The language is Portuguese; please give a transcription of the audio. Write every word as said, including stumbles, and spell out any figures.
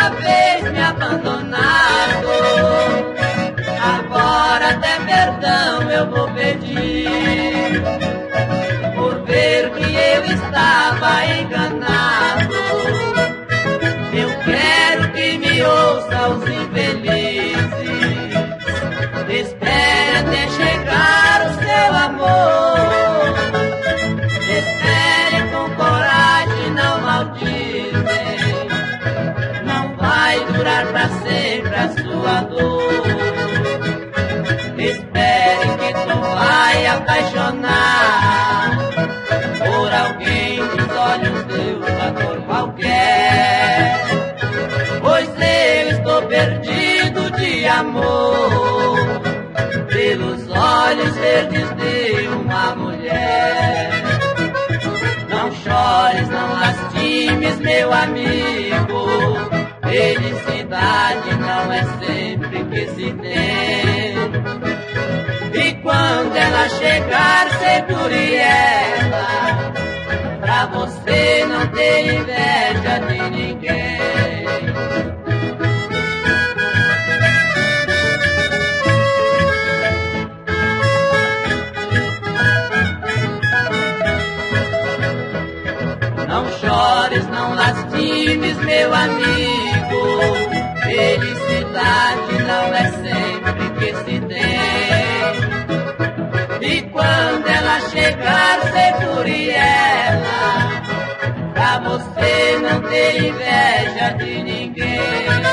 outra vez me abandonado. Agora até perdão eu vou pedir, por ver que eu estava enganado. Eu quero que me ouça os infelizes, espere até chegar o seu amor. Espere com coragem, não maldizem, não vai durar pra sempre a sua dor. Espere que tu vai apaixonar por alguém dos olhos de uma cor qualquer, pois eu estou perdido de amor pelos olhos verdes de uma mulher. Não chores, não lastimes, meu amigo, felicidade não é sempre que se tem. E quando ela chegar, segure ela, pra você não ter inveja de ninguém. Não chores, não lastimes, meu amigo, felicidade não é sempre que se tem. E quando ela chegar, segure ela, pra você não ter inveja de ninguém.